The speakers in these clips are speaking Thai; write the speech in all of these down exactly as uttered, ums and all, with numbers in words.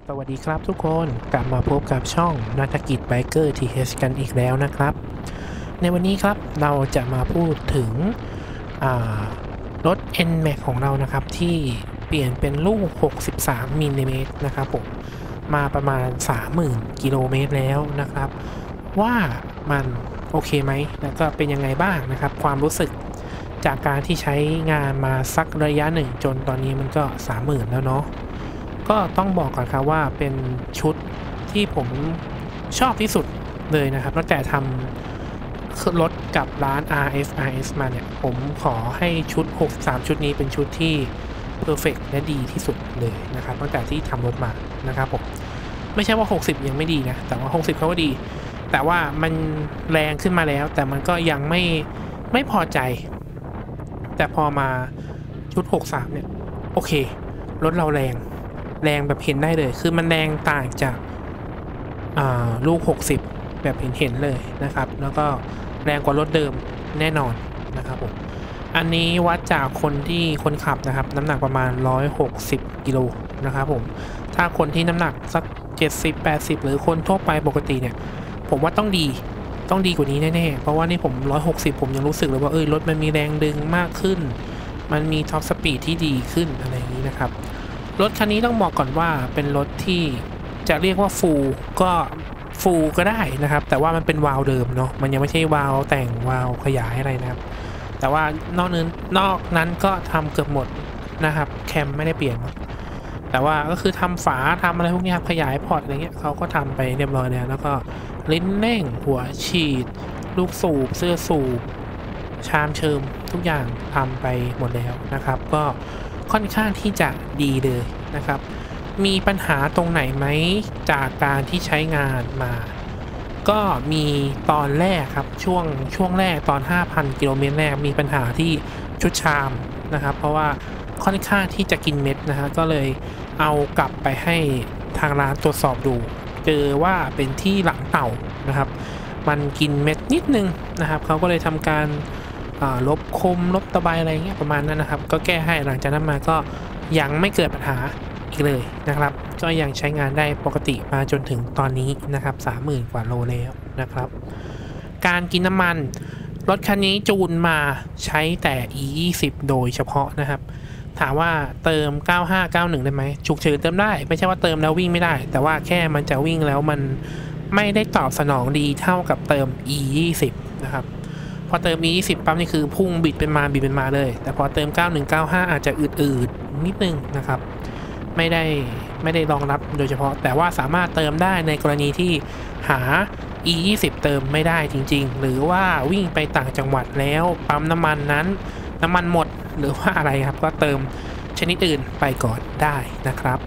สวัสดีครับทุกคนกลับมาพบกับช่องนัฐกิจไบเกอร์ ที เอช กันอีกแล้วนะครับในวันนี้ครับเราจะมาพูดถึงรถ เอ็น แม็ก ของเรานะครับที่เปลี่ยนเป็นลูกหกสิบสามมิลลิเมตรนะครับผมมาประมาณ สามหมื่น กิโลเมตรแล้วนะครับว่ามันโอเคไหมแล้วก็เป็นยังไงบ้างนะครับความรู้สึกจากการที่ใช้งานมาสักระยะหนึ่งจนตอนนี้มันก็ สามหมื่น แล้วเนาะก็ต้องบอกก่อนครับว่าเป็นชุดที่ผมชอบที่สุดเลยนะครับตั้งแต่ทำรถกับร้าน อาร์ เอฟ อาร์ เอส มาเนี่ยผมขอให้ชุดหกสิบสามชุดนี้เป็นชุดที่เพอร์เฟกต์และดีที่สุดเลยนะครับตั้งแต่ที่ทำรถมานะครับผมไม่ใช่ว่าหกสิบยังไม่ดีนะแต่ว่าหกสิบเขาก็ดีแต่ว่ามันแรงขึ้นมาแล้วแต่มันก็ยังไม่ไม่พอใจแต่พอมาชุดหกสิบสามเนี่ยโอเครถเราแรงแรงแบบเห็นได้เลยคือมันแรงต่างจากลูกหกสิบแบบเห็นเห็นเลยนะครับแล้วก็แรงกว่ารถเดิมแน่นอนนะครับผมอันนี้วัดจากคนที่คนขับนะครับน้ำหนักประมาณหนึ่งร้อยหกสิบกิโลนะครับผมถ้าคนที่น้ำหนักสักเจ็ดสิบ แปดสิบหรือคนทั่วไปปกติเนี่ยผมว่าต้องดีต้องดีกว่านี้แน่ๆเพราะว่านี่ผมหนึ่งร้อยหกสิบผมยังรู้สึกเลยว่าเอ้ยรถมันมีแรงดึงมากขึ้นมันมีท็อปสปีดที่ดีขึ้นอะไรอย่างนี้นะครับรถคันนี้ต้องบอกก่อนว่าเป็นรถที่จะเรียกว่าฟูลก็ฟูลก็ได้นะครับแต่ว่ามันเป็นวาล์วเดิมเนาะมันยังไม่ใช่วาล์วแต่งวาล์วขยายอะไรนะครับแต่ว่านอกนั้นนอกนั้นก็ทำเกือบหมดนะครับแคมไม่ได้เปลี่ยนแต่ว่าก็คือทำฝาทำอะไรพวกนี้ครับขยายพอร์ตอะไรเงี้ยเขาก็ทำไปเรียบร้อยแล้วแล้วก็ลิ้นเร่งหัวฉีดลูกสูบเสื้อสูบชามเชิมทุกอย่างทำไปหมดแล้วนะครับก็ค่อนข้างที่จะดีเลยนะครับมีปัญหาตรงไหนไหมจากการที่ใช้งานมาก็มีตอนแรกครับช่วงช่วงแรกตอน ห้าพัน กิโลเมตรแรกมีปัญหาที่ชุดชามนะครับเพราะว่าค่อนข้างที่จะกินเม็ดนะฮะก็เลยเอากลับไปให้ทางร้านตรวจสอบดูเจอว่าเป็นที่หลังเต่านะครับมันกินเม็ดนิดนึงนะครับเขาก็เลยทำการลบคมลบตะไบอะไรเงี้ยประมาณนั้นนะครับก็แก้ให้หลังจากนั้นมาก็ยังไม่เกิดปัญหาอีกเลยนะครับก็ยังใช้งานได้ปกติมาจนถึงตอนนี้นะครับ สามหมื่น กว่าโลแล้วนะครับการกินน้ำมันรถคันนี้จูนมาใช้แต่ อี ยี่สิบ โดยเฉพาะนะครับถามว่าเติมเก้าห้า เก้าหนึ่งได้ไหมฉุกเฉินเติมได้ไม่ใช่ว่าเติมแล้ววิ่งไม่ได้แต่ว่าแค่มันจะวิ่งแล้วมันไม่ได้ตอบสนองดีเท่ากับเติม อี ยี่สิบ นะครับพอเติม อี ยี่สิบ ปั๊บนี่คือพุ่งบิดเป็นมาบิดเป็นมาเลยแต่พอเติมเก้าหนึ่ง เก้าห้าอาจจะอืดๆนิดนึงนะครับไม่ได้ไม่ได้รองรับโดยเฉพาะแต่ว่าสามารถเติมได้ในกรณีที่หา อี ยี่สิบ เติมไม่ได้จริงๆหรือว่าวิ่งไปต่างจังหวัดแล้วปั๊มน้ำมันนั้นน้ำมันหมดหรือว่าอะไรครับก็เติมชนิดอื่นไปก่อนได้นะครับ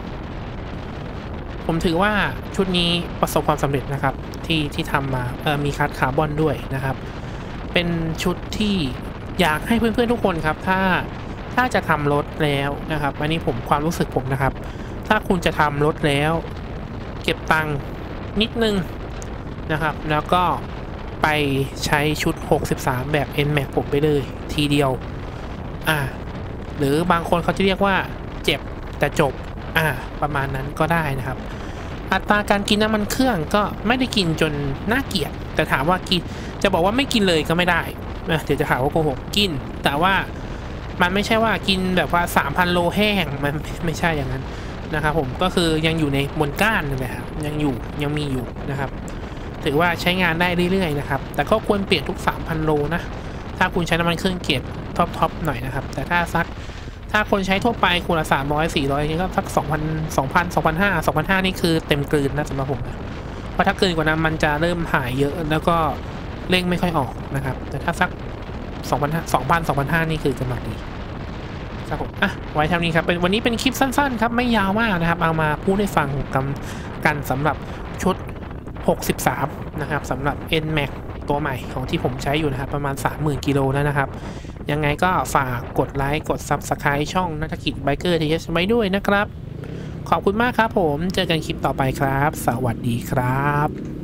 ผมถือว่าชุดนี้ประสบความสำเร็จนะครับที่ที่ทำมาเอ่อมีคัดคาร์บอนด้วยนะครับเป็นชุดที่อยากให้เพื่อนๆทุกคนครับถ้าถ้าจะทำรถแล้วนะครับอันนี้ผมความรู้สึกผมนะครับถ้าคุณจะทำรถแล้วเก็บตังค์นิดนึงนะครับแล้วก็ไปใช้ชุดหกสิบสามแบบ เอ็น แม็ก ผมไปเลยทีเดียวอ่าหรือบางคนเขาจะเรียกว่าเจ็บแต่จบอ่าประมาณนั้นก็ได้นะครับอัตราการกินน้ำมันเครื่องก็ไม่ได้กินจนน่าเกลียดแต่ถามว่ากินจะบอกว่าไม่กินเลยก็ไม่ได้เดี๋ยวจะหาว่าโกหกกินแต่ว่ามันไม่ใช่ว่ากินแบบว่า สามพัน โลแห้งมันไม่ใช่อย่างนั้นนะครับผมก็คือยังอยู่ในบนก้านนะครับยังอยู่ยังมีอยู่นะครับถือว่าใช้งานได้เรื่อยๆนะครับแต่ก็ควรเปลี่ยนทุก สามพัน โลนะถ้าคุณใช้น้ำมันเครื่องเกียร์ท็อปๆหน่อยนะครับแต่ถ้าซักถ้าคนใช้ทั่วไปคูณละสามร้อย สี่ร้อยนี่ก็สัก สองพัน สองพัน สองพันห้าร้อย สองพันห้าร้อยนี่คือเต็มกลืนนะสำหรับผมนะเพราะถ้าเกินกว่านั้นมันจะเริ่มหายเยอะแล้วก็เร่งไม่ค่อยออกนะครับแต่ถ้าสัก สองพัน สองพัน สองพันห้าร้อยนี่คือกำลังดีครับผมอ่ะไว้เท่านี้ครับเป็นวันนี้เป็นคลิปสั้นๆครับไม่ยาวมากนะครับเอามาพูดให้ฟังกันกันสำหรับชุดหกสิบสามนะครับสำหรับ เอ็น แม็ก ตัวใหม่ของที่ผมใช้อยู่นะครับประมาณ สามหมื่น กิโลแล้วนะครับยังไงก็ฝากกดไลค์กด ซับสไครบ์ ช่องนัฐกิจไบเกอร์ ที เอช ไว้ด้วยนะครับขอบคุณมากครับผมเจอกันคลิปต่อไปครับสวัสดีครับ